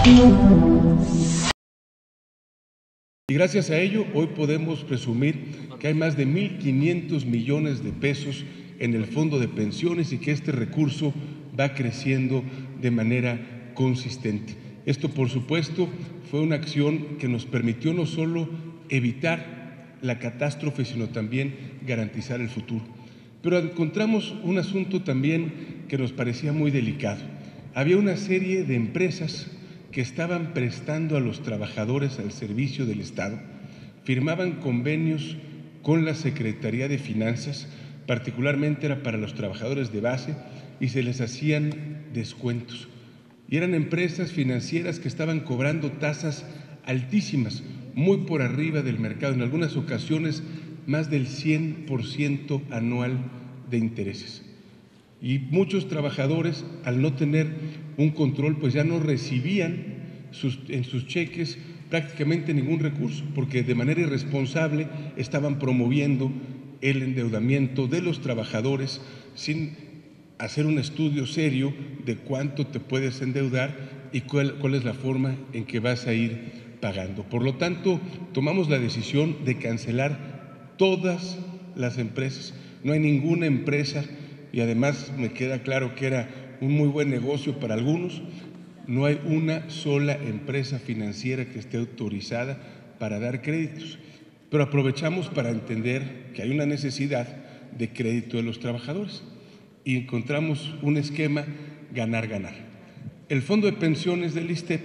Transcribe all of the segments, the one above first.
Y gracias a ello, hoy podemos presumir que hay más de 1.500 millones de pesos en el fondo de pensiones y que este recurso va creciendo de manera consistente. Esto, por supuesto, fue una acción que nos permitió no solo evitar la catástrofe, sino también garantizar el futuro. Pero encontramos un asunto también que nos parecía muy delicado. Había una serie de empresas que estaban prestando a los trabajadores al servicio del Estado, firmaban convenios con la Secretaría de Finanzas, particularmente era para los trabajadores de base, y se les hacían descuentos. Y eran empresas financieras que estaban cobrando tasas altísimas, muy por arriba del mercado, en algunas ocasiones más del 100% anual de intereses. Y muchos trabajadores, al no tener un control, pues ya no recibían en sus cheques prácticamente ningún recurso, porque de manera irresponsable estaban promoviendo el endeudamiento de los trabajadores sin hacer un estudio serio de cuánto te puedes endeudar y cuál es la forma en que vas a ir pagando. Por lo tanto, tomamos la decisión de cancelar todas las empresas. No hay ninguna empresa, y además me queda claro que era un muy buen negocio para algunos, no hay una sola empresa financiera que esté autorizada para dar créditos. Pero aprovechamos para entender que hay una necesidad de crédito de los trabajadores y encontramos un esquema ganar-ganar. El Fondo de Pensiones del ISSSTEP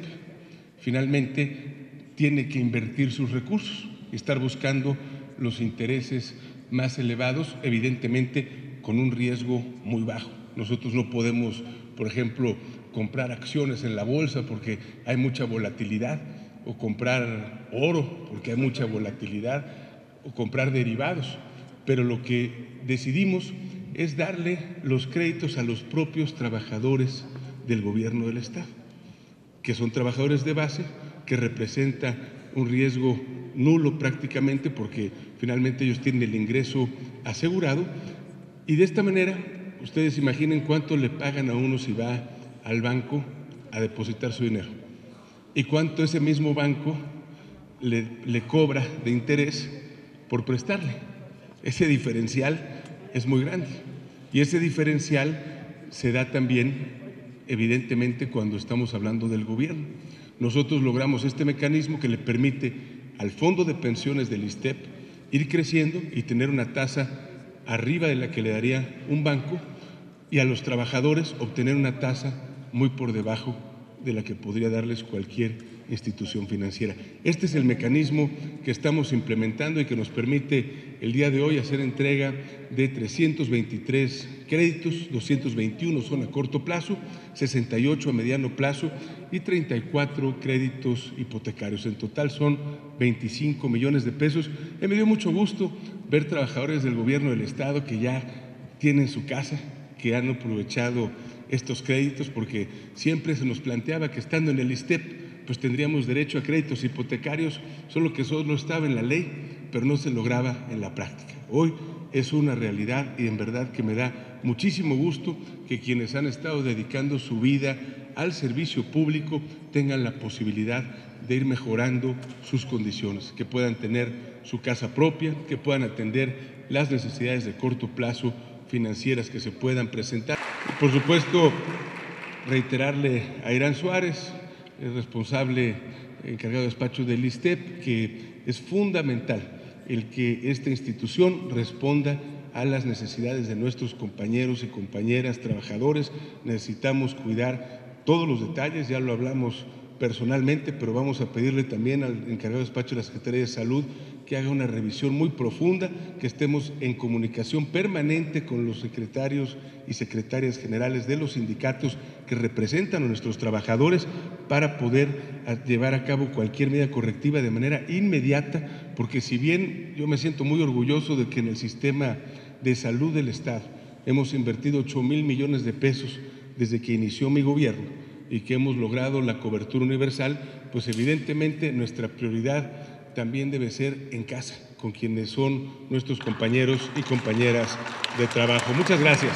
finalmente tiene que invertir sus recursos y estar buscando los intereses más elevados, evidentemente con un riesgo muy bajo. Nosotros no podemos, por ejemplo, comprar acciones en la bolsa porque hay mucha volatilidad, o comprar oro porque hay mucha volatilidad, o comprar derivados, pero lo que decidimos es darle los créditos a los propios trabajadores del gobierno del Estado, que son trabajadores de base, que representa un riesgo nulo prácticamente porque finalmente ellos tienen el ingreso asegurado. Y de esta manera, ustedes imaginen cuánto le pagan a uno si va al banco a depositar su dinero y cuánto ese mismo banco le cobra de interés por prestarle. Ese diferencial es muy grande y ese diferencial se da también, evidentemente, cuando estamos hablando del gobierno. Nosotros logramos este mecanismo que le permite al Fondo de Pensiones del ISSSTEP ir creciendo y tener una tasa arriba de la que le daría un banco, y a los trabajadores obtener una tasa muy por debajo de la que podría darles cualquier institución financiera. Este es el mecanismo que estamos implementando y que nos permite el día de hoy hacer entrega de 323 créditos, 221 son a corto plazo, 68 a mediano plazo y 34 créditos hipotecarios. En total son 25 millones de pesos. Me dio mucho gusto ver trabajadores del gobierno del Estado que ya tienen su casa, que han aprovechado estos créditos, porque siempre se nos planteaba que estando en el ISSSTEP pues tendríamos derecho a créditos hipotecarios, solo que solo estaba en la ley, pero no se lograba en la práctica. Hoy es una realidad y en verdad que me da muchísimo gusto que quienes han estado dedicando su vida al servicio público tengan la posibilidad de ir mejorando sus condiciones, que puedan tener su casa propia, que puedan atender las necesidades de corto plazo financieras que se puedan presentar. Y por supuesto, reiterarle a Irán Suárez, el responsable encargado de despacho del ISSSTEP, que es fundamental el que esta institución responda a las necesidades de nuestros compañeros y compañeras trabajadores. Necesitamos cuidar todos los detalles, ya lo hablamos personalmente, pero vamos a pedirle también al encargado de despacho de la Secretaría de Salud que haga una revisión muy profunda, que estemos en comunicación permanente con los secretarios y secretarias generales de los sindicatos que representan a nuestros trabajadores para poder llevar a cabo cualquier medida correctiva de manera inmediata, porque si bien yo me siento muy orgulloso de que en el sistema de salud del Estado hemos invertido 8,000 millones de pesos desde que inició mi gobierno y que hemos logrado la cobertura universal, pues evidentemente nuestra prioridad también debe ser en casa, con quienes son nuestros compañeros y compañeras de trabajo. Muchas gracias.